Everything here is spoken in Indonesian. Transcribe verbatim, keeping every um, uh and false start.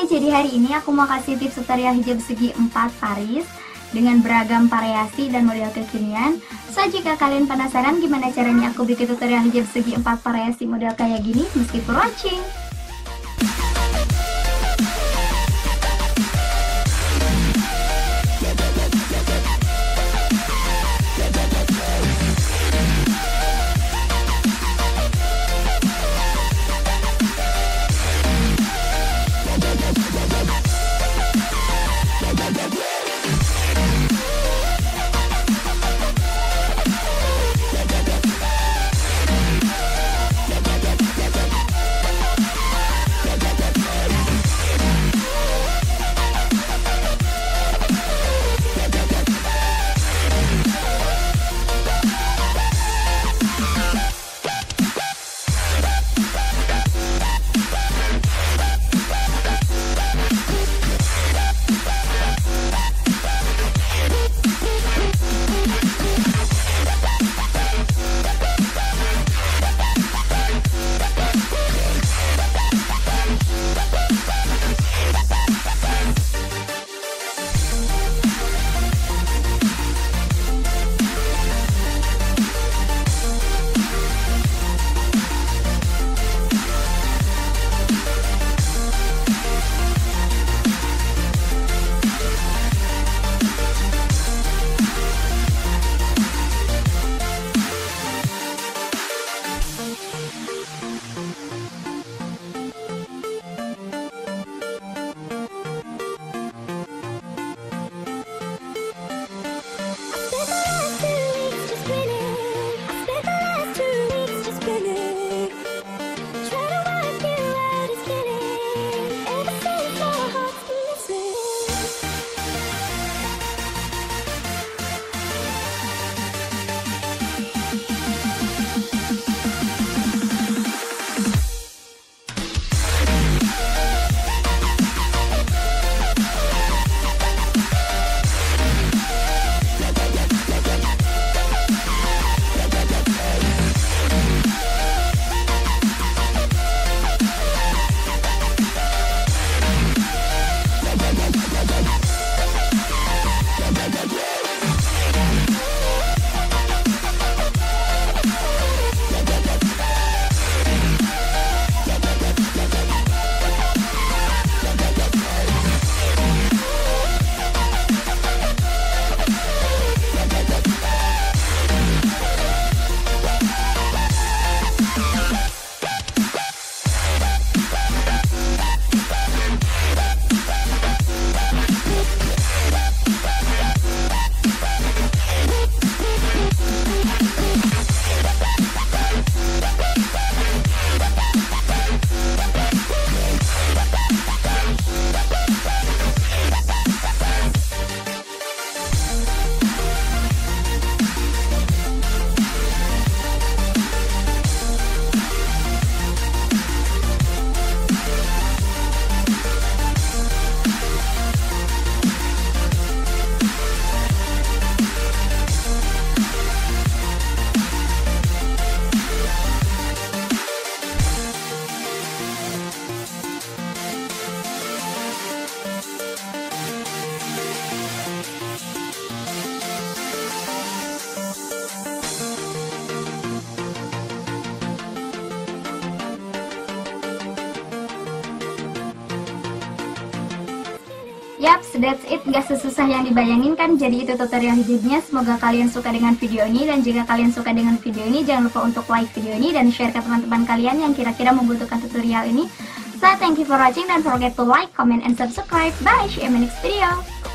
jadi hari ini aku mau kasih tips tutorial hijab segi empat baris dengan beragam variasi dan model kekinian. So, jika kalian penasaran gimana caranya aku bikin tutorial hijab segi empat variasi model kayak gini, meskipun watching. Yaps, that's it, gak sesusah yang dibayangin kan. Jadi itu tutorial hijabnya. Semoga kalian suka dengan video ini. Dan jika kalian suka dengan video ini, jangan lupa untuk like video ini dan share ke teman-teman kalian yang kira-kira membutuhkan tutorial ini. So, thank you for watching. Don't forget to like, comment, and subscribe. Bye, see you in my next video.